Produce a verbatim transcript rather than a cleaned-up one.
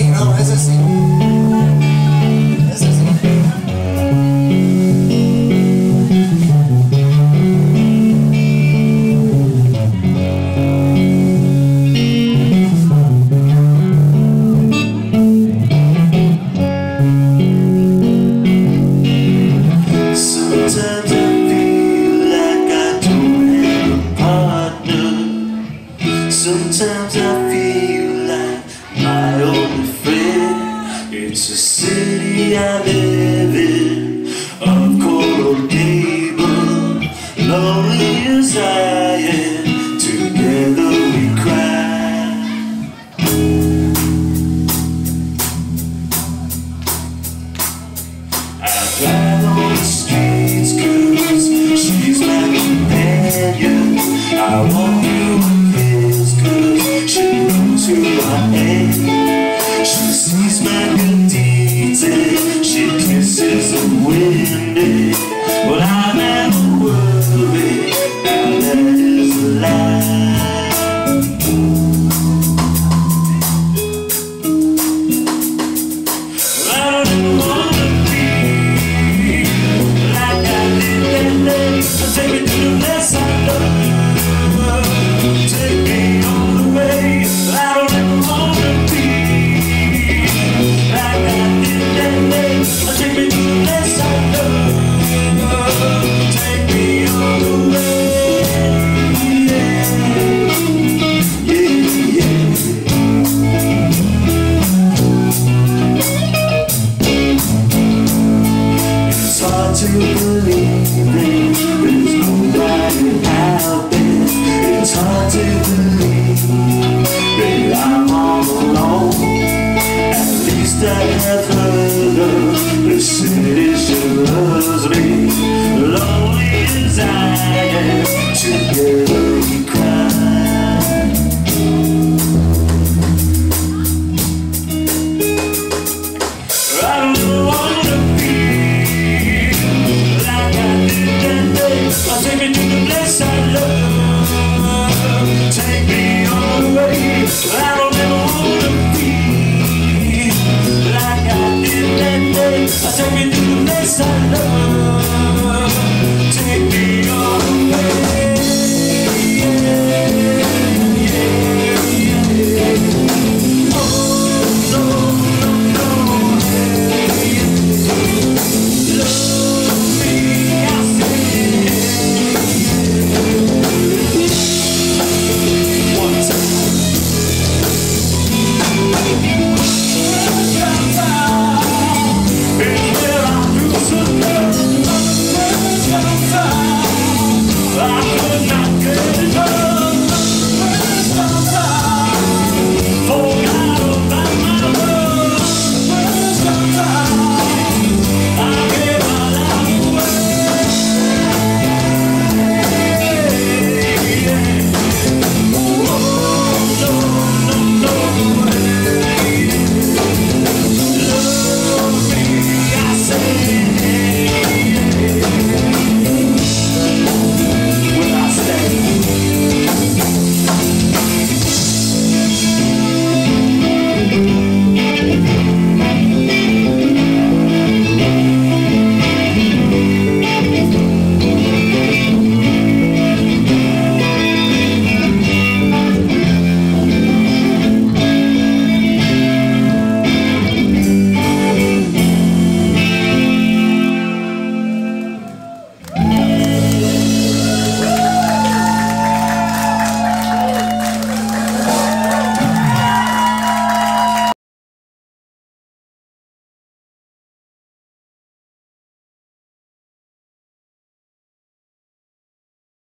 así, no, es así. Es así. Sometimes I feel like I don't have a partner. Sometimes I feel like my only friend. It's a city I live in, of Coral Gable. Lonely as I am, together we cry. I drive on the streets 'cause she's my companion. I walk through hills 'cause she knows who I am. She sees my good deeds and she kisses the wind. Well, I never worry, now that is a lie. Well, I don't wanna be like I did that day. Take me to the place I love. Take me all the way. I don't ever wanna be like I did that day. Take me to the place I love. Take me all the way. Yeah, yeah, yeah. It's hard to believe that there's nobody out there. It's hard to believe that I'm all alone. At least I have